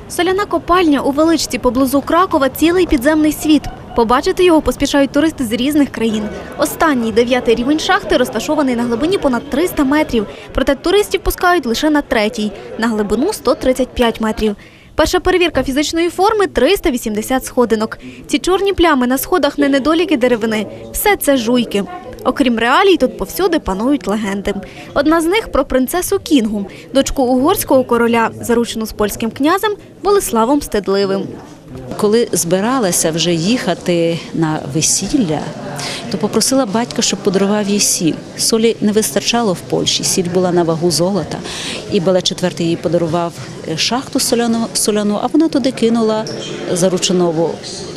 Соляна копальня у Величці поблизу Кракова – цілий підземний світ. Побачити його поспішають туристи з різних країн. Останній 9-й рівень шахти розташований на глибині понад 300 метрів, проте туристів пускають лише на 3-й, на глибину 135 метрів. Перша перевірка фізичної форми – 380 сходинок. Ці чорні плями на сходах не недоліки деревини, все це жуйки. Окрім реалій, тут повсюди панують легенди. Одна з них про принцесу Кінгу, дочку угорського короля, заручену з польським князем Болеславом Мстидливим. Коли збиралася вже їхати на весілля, то попросила батька, щоб подарував їй сіль. Солі не вистачало в Польщі, сіль була на вагу золота. І Бале IV їй подарував шахту соляну, а вона туди кинула заручинову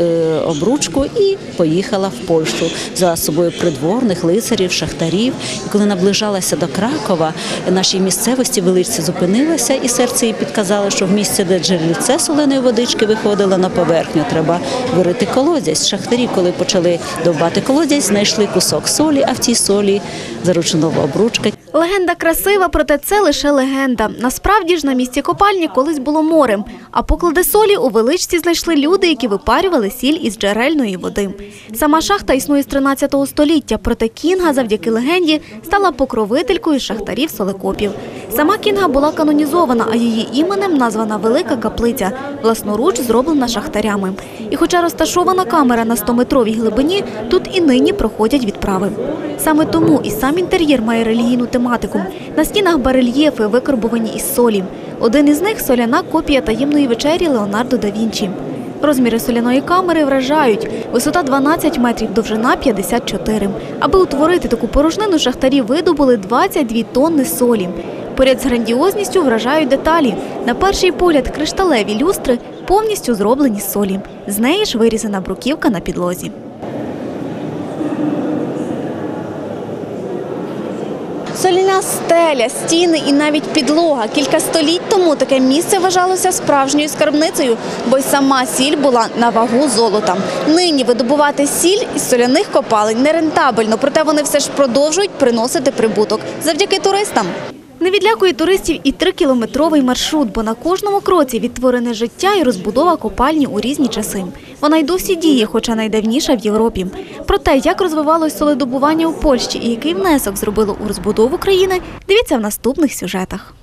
обручку і поїхала в Польщу. Взяла з собою придворних, лицарів, шахтарів. І коли наближалася до Кракова, нашій місцевості Величці зупинилася, і серце їй підказало, що в місці, де джерельце соленої водички виходило на поверхню, треба вирити колодязь. Шахтарі, коли почали довбати колодязь, знайшли кусок солі, а в цій солі заручинова обручка. Легенда красива, проте це лише легенда. Насправді ж на місці копальні колись було море, а поклади солі у Величці знайшли люди, які випарювали сіль із джерельної води. Сама шахта існує з 13 століття, проте Кінга завдяки легенді стала покровителькою шахтарів-солекопів. Сама Кінга була канонізована, а її іменем названа Велика Каплиця, власноруч зроблена шахтарями. І хоча розташована камера на 100-метровій глибині, тут і нині проходять відправи. Саме тому і сам інтер'єр має релігійну тематику. На стінах барельєфи, викарбувані із солі. Один із них – соляна копія таємної вечері Леонардо да Вінчі. Розміри соляної камери вражають. Висота 12 метрів, довжина 54. Аби утворити таку порожнину, шахтарі видобули 22 тонни солі. Поряд з грандіозністю вражають деталі. На перший погляд кришталеві люстри повністю зроблені з солі. З неї ж вирізана бруківка на підлозі. Соляна стеля, стіни і навіть підлога. Кілька століть тому таке місце вважалося справжньою скарбницею, бо й сама сіль була на вагу золота. Нині видобувати сіль із соляних копалень нерентабельно, проте вони все ж продовжують приносити прибуток завдяки туристам. Не відлякує туристів і 3-кілометровий маршрут, бо на кожному кроці відтворене життя і розбудова копальні у різні часи. Вона й досі діє, хоча найдавніша в Європі. Про те, як розвивалось соледобування у Польщі і який внесок зробило у розбудову країни, дивіться в наступних сюжетах.